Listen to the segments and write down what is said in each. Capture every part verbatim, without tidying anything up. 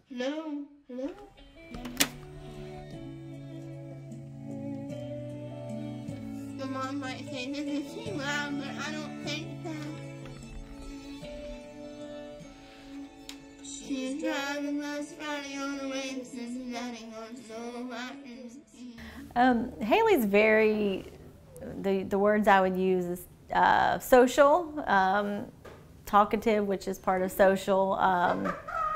No, no. The mom might say this is too loud, but I don't think so. She's driving last Friday on the way to Cincinnati on so Um, Haley's very, the, the words I would use is uh, social, um, talkative, which is part of social. Um,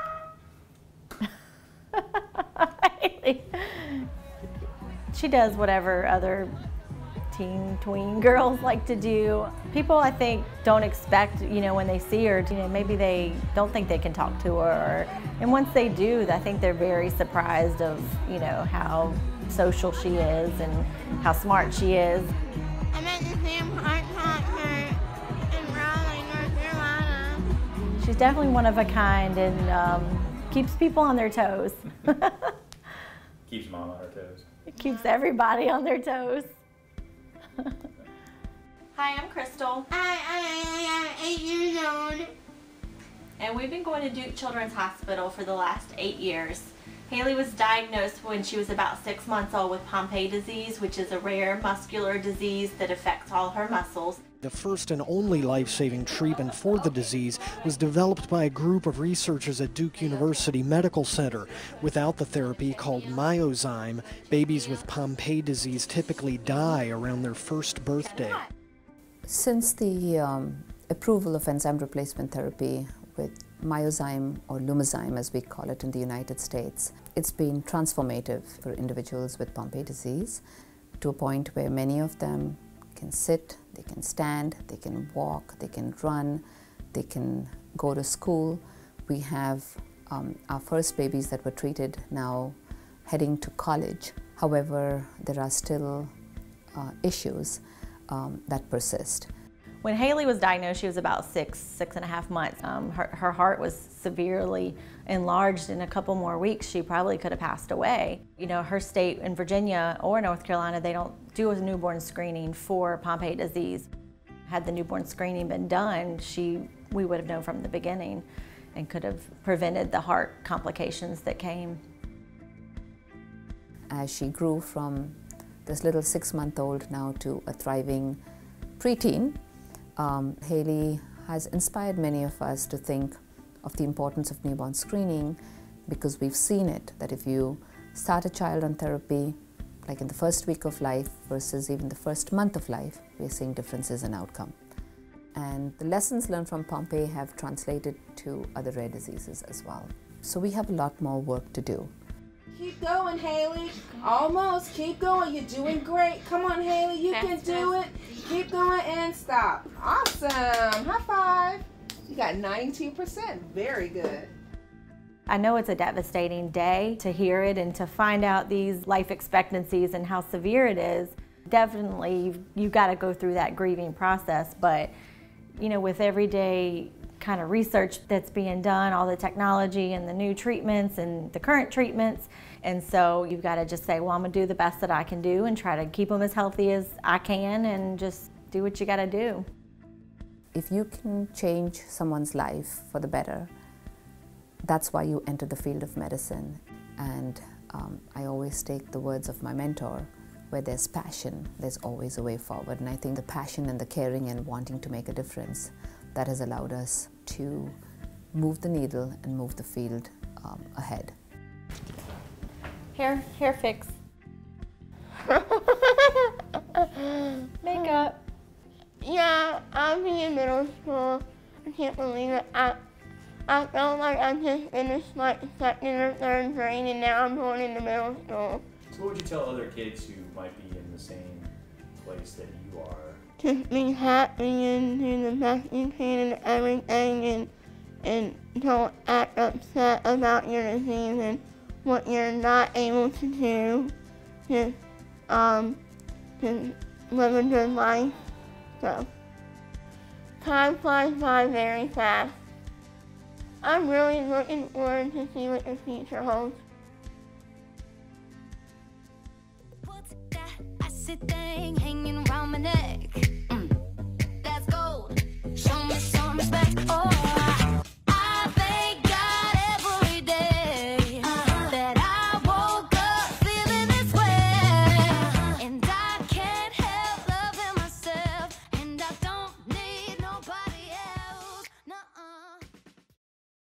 she does whatever other teen, tween girls like to do. People, I think, don't expect, you know, when they see her, you know, maybe they don't think they can talk to her. Or, and once they do, I think they're very surprised of, you know, how social she is and how smart she is. I'm at the Sam Hart concert in Raleigh, North Carolina. She's definitely one of a kind and um, keeps people on their toes. Keeps mom on her toes. It keeps everybody on their toes. Hi, I'm Krystal. I, I, I am eight years old. And we've been going to Duke Children's Hospital for the last eight years. Haley was diagnosed when she was about six months old with Pompe disease, which is a rare muscular disease that affects all her muscles. The first and only life-saving treatment for the disease was developed by a group of researchers at Duke University Medical Center. Without the therapy called Enzyme, babies with Pompe disease typically die around their first birthday. Since the um, approval of enzyme replacement therapy with Enzyme or Lumazyme, as we call it in the United States, it's been transformative for individuals with Pompe disease to a point where many of them can sit, they can stand, they can walk, they can run, they can go to school. We have um, our first babies that were treated now heading to college. However, there are still uh, issues um, that persist. When Haley was diagnosed, she was about six, six and a half months. Um, her, her heart was severely enlarged. In a couple more weeks, she probably could have passed away. You know, her state in Virginia or North Carolina, they don't do a newborn screening for Pompe disease. Had the newborn screening been done, she, we would have known from the beginning and could have prevented the heart complications that came. As she grew from this little six-month-old now to a thriving preteen, Um, Haley has inspired many of us to think of the importance of newborn screening, because we've seen it, that if you start a child on therapy, like in the first week of life versus even the first month of life, we're seeing differences in outcome. And the lessons learned from Pompe have translated to other rare diseases as well. So we have a lot more work to do. Keep going, Haley. Almost. Keep going. You're doing great. Come on, Haley. You can do it. Keep going and stop. Awesome. High five. You got ninety-two percent. Very good. I know it's a devastating day to hear it and to find out these life expectancies and how severe it is. Definitely, you've, you've got to go through that grieving process, but you know, with everyday kind of research that's being done, all the technology and the new treatments and the current treatments. And so you've got to just say, well, I'm going to do the best that I can do and try to keep them as healthy as I can and just do what you got to do. If you can change someone's life for the better, that's why you enter the field of medicine. And um, I always take the words of my mentor, where there's passion, there's always a way forward. And I think the passion and the caring and wanting to make a difference, that has allowed us to move the needle and move the field um, ahead. Hair, hair fix. Makeup. Yeah, I'll be in middle school. I can't believe it. I, I felt like I just finished like second or third grade and now I'm going into middle school. So what would you tell other kids who might be in the same place that you are? Just be happy and do the best you can and everything, and, and don't act upset about your disease and what you're not able to do. Just, um, just live a good life. So, time flies by very fast. I'm really looking forward to see what the future holds. What's that acid thing hanging around my neck? Mm. That's gold. Show me some respect. Oh.